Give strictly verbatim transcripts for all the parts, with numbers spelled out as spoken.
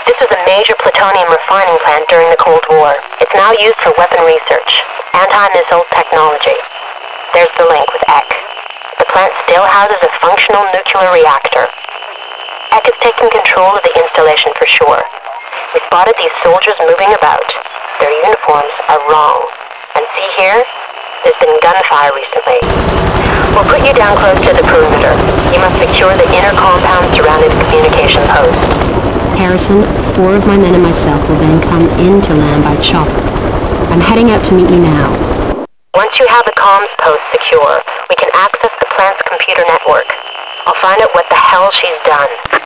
This was a major plutonium refining plant during the Cold War. It's now used for weapon research, anti-missile technology. There's the link with E C. The plant still houses a functional nuclear reactor. E C has taken control of the installation for sure. We spotted these soldiers moving about. Their uniforms are wrong. And see here? There's been gunfire recently. We'll put you down close to the perimeter. You must secure the inner compound surrounding the communication post. Harrison, four of my men and myself will then come in to land by chopper. I'm heading out to meet you now. Once you have the comms post secure, we can access the plant's computer network. I'll find out what the hell she's done.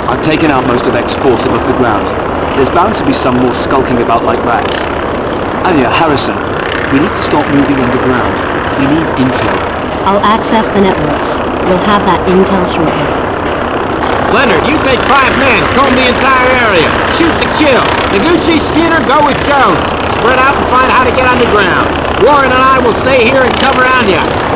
I've taken out most of X's force above the ground. There's bound to be some more skulking about like rats. Anya, Harrison, we need to start moving underground. We need intel. I'll access the networks. You'll have that intel shortly. Leonard, you take five men, comb the entire area. Shoot to kill. Noguchi, Skinner, go with Jones. Spread out and find how to get underground. Warren and I will stay here and cover Anya.